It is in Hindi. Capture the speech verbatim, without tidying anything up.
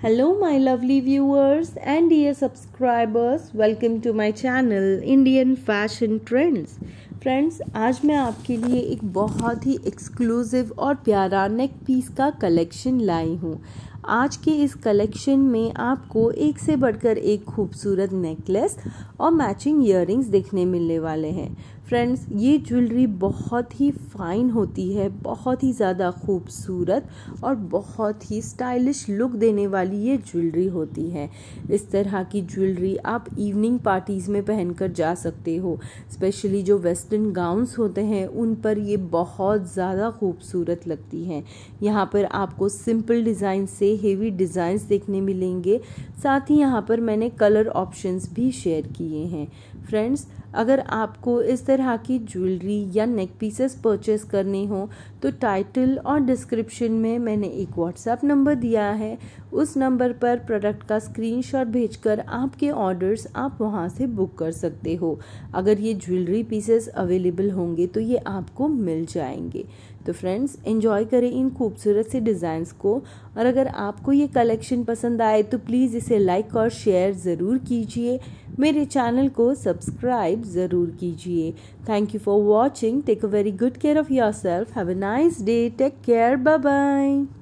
Hello, my lovely viewers and dear subscribers. Welcome to my channel Indian Fashion Trends. Friends, आज मैं आपके लिए एक बहुत ही एक्सक्लूसिव और प्यारा नेक पीस का कलेक्शन लाई हूँ। आज के इस कलेक्शन में आपको एक से बढ़कर एक खूबसूरत नेकलेस और मैचिंग इयररिंग्स देखने मिलने वाले हैं। फ्रेंड्स, ये ज्वेलरी बहुत ही फाइन होती है, बहुत ही ज़्यादा खूबसूरत और बहुत ही स्टाइलिश लुक देने वाली ये ज्वेलरी होती है। इस तरह की ज्वेलरी आप इवनिंग पार्टीज़ में पहनकर जा सकते हो। स्पेशली जो वेस्टर्न गाउन्स होते हैं उन पर ये बहुत ज़्यादा खूबसूरत लगती हैं। यहाँ पर आपको सिंपल डिज़ाइन से हेवी डिज़ाइंस देखने मिलेंगे। साथ ही यहाँ पर मैंने कलर ऑप्शंस भी शेयर किए हैं। फ्रेंड्स, अगर आपको इस तरह की ज्वेलरी या नेक पीसेस परचेस करने हो तो टाइटल और डिस्क्रिप्शन में मैंने एक व्हाट्सएप नंबर दिया है। उस नंबर पर प्रोडक्ट का स्क्रीनशॉट भेजकर आपके ऑर्डर्स आप वहां से बुक कर सकते हो। अगर ये ज्वेलरी पीसेस अवेलेबल होंगे तो ये आपको मिल जाएंगे। तो फ्रेंड्स, एंजॉय करें इन खूबसूरत से डिज़ाइंस को। और अगर आपको ये कलेक्शन पसंद आए तो प्लीज़ इसे लाइक और शेयर ज़रूर कीजिए। मेरे चैनल को सब्सक्राइब ज़रूर कीजिए। Thank you for watching. Take a very good care of yourself. Have a nice day. Take care. Bye bye.